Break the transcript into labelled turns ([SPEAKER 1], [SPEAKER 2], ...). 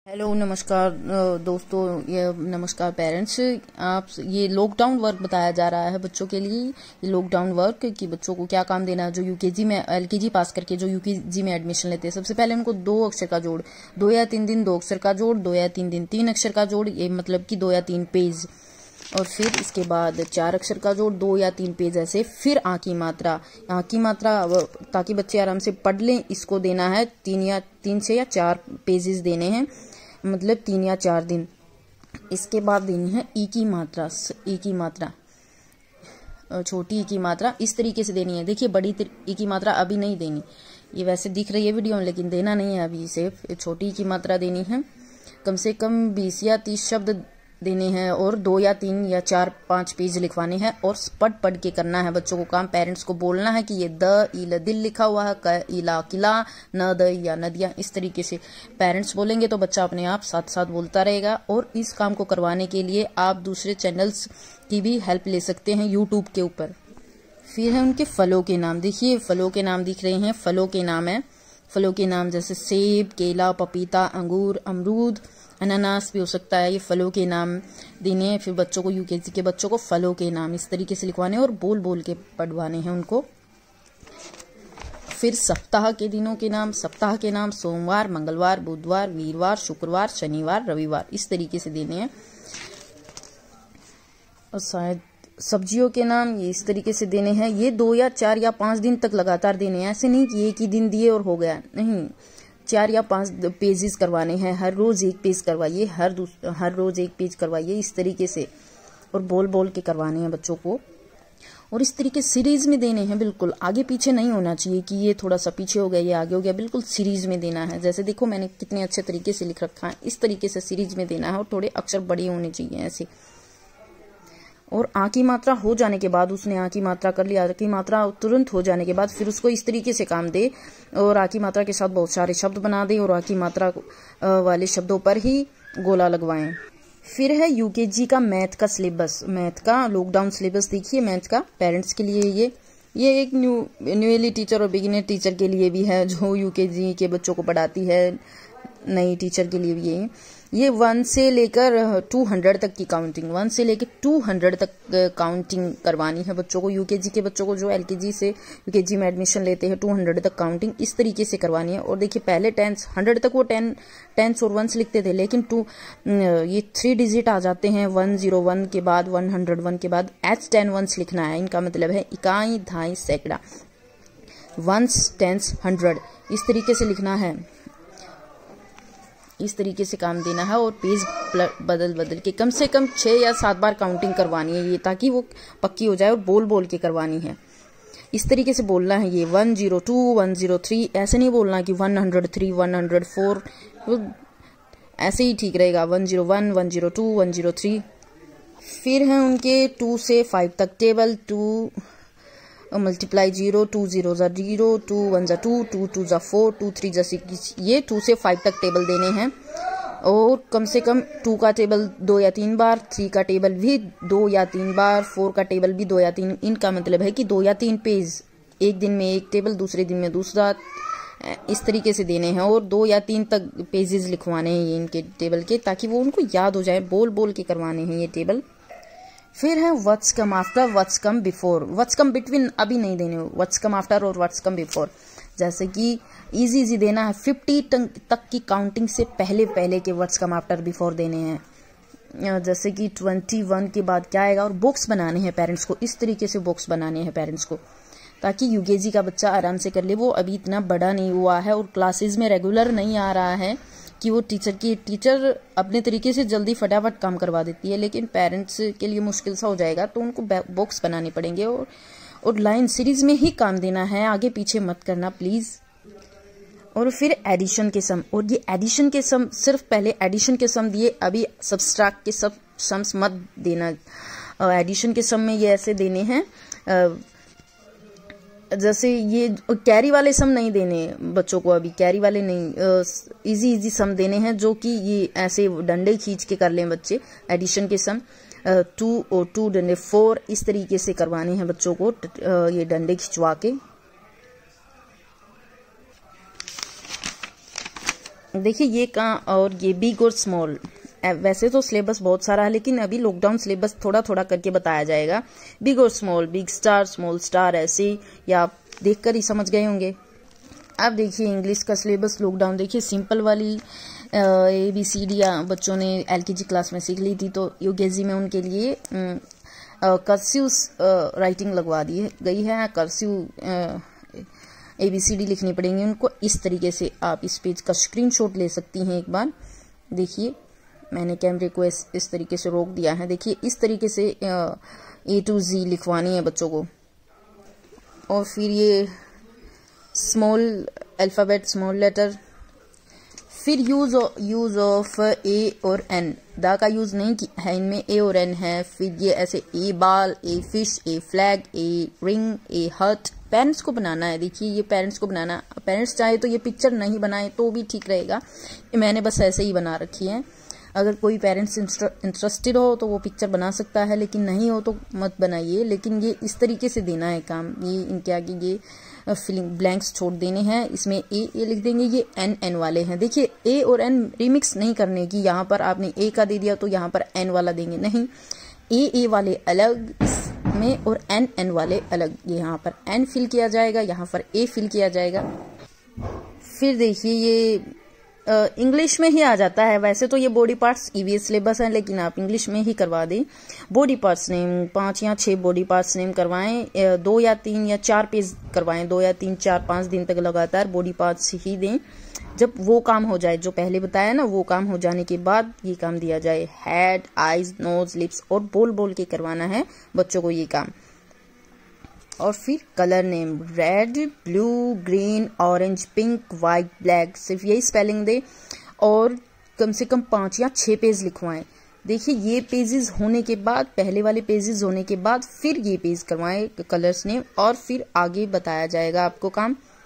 [SPEAKER 1] Hello नमस्कार दोस्तों, ये नमस्कार पेरेंट्स। आप ये लॉकडाउन वर्क बताया जा रहा है बच्चों के लिए। ये लॉकडाउन वर्क कि बच्चों को क्या काम देना है जो यूकेजी में एलकेजी पास करके जो यूकेजी में एडमिशन लेते हैं। सबसे पहले उनको 2 अक्षर का जोड़, 2 या 3 दिन 2 अक्षर का जोड़, 2 या 3 दिन 3 अक्षर का जोड़, ये मतलब कि 2 या 3 पेज। और फिर इसके बाद 4 अक्षर का जोड़, 2 या 3 पेज ऐसे। फिर आ की मात्रा ताकि बच्चे आराम से पढ़ लें, इसको देना है 3 से या 4 पेजेस देने हैं, मतलब 3 या 4 दिन। इसके बाद देनी है ई की मात्रा, छोटी ई की मात्रा इस तरीके से देनी है। देखिए बड़ी ई की मात्रा अभी नहीं देनी, ये वैसे दिख रही है वीडियो में लेकिन देना नहीं है अभी, इसे छोटी ई की मात्रा देनी है। कम से कम 20 या 30 शब्द देने हैं और 2 या 3 या 4-5 पेज लिखवाने हैं और पढ़ के करना है बच्चों को काम। पेरेंट्स को बोलना है कि ये द इला दिल लिखा हुआ है, क इला किला, न द या नदिया। इस तरीके से पेरेंट्स बोलेंगे तो बच्चा अपने आप साथ साथ बोलता रहेगा। और इस काम को करवाने के लिए आप दूसरे चैनल्स की भी हेल्प ले सकते हैं यूट्यूब के ऊपर। फिर है उनके फलों के नाम। देखिए फलों के नाम दिख रहे हैं, फलों के नाम है। फलों के नाम जैसे सेब, केला, पपीता, अंगूर, अमरूद, अनानास भी हो सकता है। ये फलों के नाम देने हैं। फिर बच्चों को, यूकेजी के बच्चों को फलों के नाम इस तरीके से लिखवाने हैं और बोल बोल के पढ़वाने हैं उनको। फिर सप्ताह के दिनों के नाम। सप्ताह के नाम सोमवार, मंगलवार, बुधवार, वीरवार, शुक्रवार, शनिवार, रविवार इस तरीके से देने हैं। और शायद सब्जियों के नाम ये इस तरीके से देने हैं। ये 2 या 4 या 5 दिन तक लगातार देने हैं। ऐसे नहीं कि एक ही दिन दिए और हो गया, नहीं, 4 या 5 पेजेस करवाने हैं। हर रोज 1 पेज करवाइए, हर रोज 1 पेज करवाइए इस तरीके से, और बोल बोल के करवाने हैं बच्चों को। और इस तरीके सीरीज में देने हैं, बिल्कुल आगे पीछे नहीं होना चाहिए कि ये थोड़ा सा पीछे हो गया, ये आगे हो गया। बिल्कुल सीरीज में देना है। जैसे देखो मैंने कितने अच्छे तरीके से लिख रखा है, इस तरीके से सीरीज में देना है। और थोड़े अक्षर बड़े होने चाहिए ऐसे। और आ की मात्रा हो जाने के बाद, उसने आ की मात्रा कर लिया, आ की मात्रा तुरंत हो जाने के बाद फिर उसको इस तरीके से काम दे और आ की मात्रा के साथ बहुत सारे शब्द बना दे और आ की मात्रा वाले शब्दों पर ही गोला लगवाएं। फिर है यूकेजी का मैथ का सिलेबस, मैथ का लॉकडाउन सिलेबस। देखिए मैथ का पेरेंट्स के लिए ये एक न्यूली टीचर और बिगिनर टीचर के लिए भी है जो यूकेजी के बच्चों को पढ़ाती है, नई टीचर के लिए भी ये 1 से लेकर 200 तक की काउंटिंग, 1 से लेकर 200 तक काउंटिंग करवानी है बच्चों को। यूकेजी के बच्चों को जो एलकेजी से यूकेजी में एडमिशन लेते हैं 200 तक काउंटिंग इस तरीके से करवानी है। और देखिए पहले 100 तक वो 10s और 1s लिखते थे, लेकिन ये 3 डिजिट आ जाते हैं। 101 के बाद 101 के बाद h10 1s लिखना है। इनका मतलब है इकाई, दहाई, सैकड़ा, 1s, 10s, 100 इस तरीके से लिखना है। इस तरीके से काम देना है और पेज बदल के कम से कम 6 या 7 बार काउंटिंग करवानी है ये, ताकि वो पक्की हो जाए। और बोल बोल के करवानी है, इस तरीके से बोलना है। ये 102, 103 ऐसे नहीं बोलना कि 103, 104, ऐसे ही ठीक रहेगा। 101, 102, 103। फिर है उनके 2 से 5 तक टेबल। 2 मल्टीप्लाई 0, 2 0 0, 2 1 2, 2 2 4, 2 3 6, ये 2 से 5 तक टेबल देने हैं। और कम से कम 2 का टेबल 2 या 3 बार, 3 का टेबल भी 2 या 3 बार, 4 का टेबल भी 2 या 3। इनका मतलब है कि 2 या 3 पेज, एक दिन में एक टेबल, दूसरे दिन में दूसरा, इस तरीके से देने हैं। और 2 या 3 तक पेजेस लिखवाने हैं इनके टेबल के, ताकि वो उनको याद हो जाए। बोल बोल के करवाने हैं ये टेबल। फिर है what's come after, what's come before. What's come between अभी नहीं देने, व्हाट्स कम आफ्टर और व्हाट्स कम बिफोर। जैसे कि इजी देना है, 50 तक की काउंटिंग से पहले के व्हाट्स कम आफ्टर बिफोर देने हैं। जैसे कि 21 के बाद क्या आएगा। और बॉक्स बनाने हैं पेरेंट्स को, इस तरीके से बॉक्स बनाने हैं पेरेंट्स को, ताकि यूकेजी का बच्चा आराम से कर ले। वो अभी इतना बड़ा नहीं हुआ है और क्लासेस में रेगुलर नहीं आ रहा है कि वो टीचर अपने तरीके से जल्दी फटाफट काम करवा देती है, लेकिन पेरेंट्स के लिए मुश्किल सा हो जाएगा। तो उनको बॉक्स बनाने पड़ेंगे और लाइन सीरीज में ही काम देना है, आगे पीछे मत करना प्लीज। और फिर एडिशन के सम, और ये एडिशन के सम सिर्फ पहले एडिशन के सम दिए, अभी सब्सट्रैक्ट के सम्स मत देना। एडिशन के सम में ये ऐसे देने हैं, जैसे ये कैरी वाले सम नहीं देने बच्चों को, अभी कैरी वाले नहीं, इजी सम देने हैं जो कि ये ऐसे डंडे खींच के कर लें बच्चे। एडिशन के सम 2 और 2 डंडे 4 इस तरीके से करवाने हैं बच्चों को, ये डंडे खिंचवा के। देखिए ये कहाँ, और ये बिग और स्मॉल, वैसे तो सिलेबस बहुत सारा है लेकिन अभी लॉकडाउन सिलेबस थोड़ा थोड़ा करके बताया जाएगा। बिग और small, big star small star, ऐसे या आप देखकर ही समझ गए होंगे। अब देखिए इंग्लिश का सिलेबस लॉकडाउन, देखिए सिंपल वाली ABCD बच्चों ने LKG क्लास में सीख ली थी, तो UKG में उनके लिए कर्सिव राइटिंग लगवा दी गई है। कर्सिव ABCD लिखनी पड़ेंगी उनको। इस तरीके से आप इस पेज का स्क्रीनशॉट ले सकती हैं एक बार। देखिए मैंने कैमरे को इस तरीके से रोक दिया है। देखिए इस तरीके से A to Z लिखवानी है बच्चों को। और फिर ये स्मॉल अल्फ़ाबेट, स्मॉल लेटर, फिर यूज ऑफ ए और एन, दा का यूज नहीं है इनमें, ए और एन है। फिर ये ऐसे a ball, a fish, a flag, a ring, a heart. Parents को बनाना है। देखिए ये पेरेंट्स को बनाना, पेरेंट्स चाहे तो ये पिक्चर नहीं बनाए तो भी ठीक रहेगा, मैंने बस ऐसे ही बना रखी है। अगर कोई पेरेंट्स इंटरेस्टेड हो तो वो पिक्चर बना सकता है, लेकिन नहीं हो तो मत बनाइए। लेकिन ये इस तरीके से देना है काम। ये इनके आगे ये फिलिंग ब्लैंक्स छोड़ देने हैं। इसमें ए लिख देंगे, ये एन वाले हैं। देखिए ए और एन रिमिक्स नहीं करने की, यहाँ पर आपने ए का दे दिया तो यहाँ पर एन वाला देंगे, नहीं, ए वाले अलग इसमें और एन वाले अलग। ये यहाँ पर एन फिल किया जाएगा, यहाँ पर ए फिल किया जाएगा। फिर देखिए ये इंग्लिश में ही आ जाता है। वैसे तो ये बॉडी पार्ट्स EVS सिलेबस है, लेकिन आप इंग्लिश में ही करवा दें। बॉडी पार्ट्स नेम 5 या 6 बॉडी पार्ट्स नेम करवाएं, 2 या 3 या 4 पेज करवाएं, 2 या 3 4 5 दिन तक लगातार बॉडी पार्ट्स ही दें। जब वो काम हो जाए जो पहले बताया ना, वो काम हो जाने के बाद ये काम दिया जाए। हेड, आईज, नोज, लिप्स और बोल के करवाना है बच्चों को ये काम। और फिर colour name red, blue, green, orange, pink, white, black, सिर्फ यही स्पेलिंग दे और कम से कम 5 या 6 पेज लिखवाएं। देखिए ये पेजेस होने के बाद, पहले वाले पेजेस होने के बाद फिर ये पेज करवाएं कलर्स नेम, और फिर आगे बताया जाएगा आपको काम।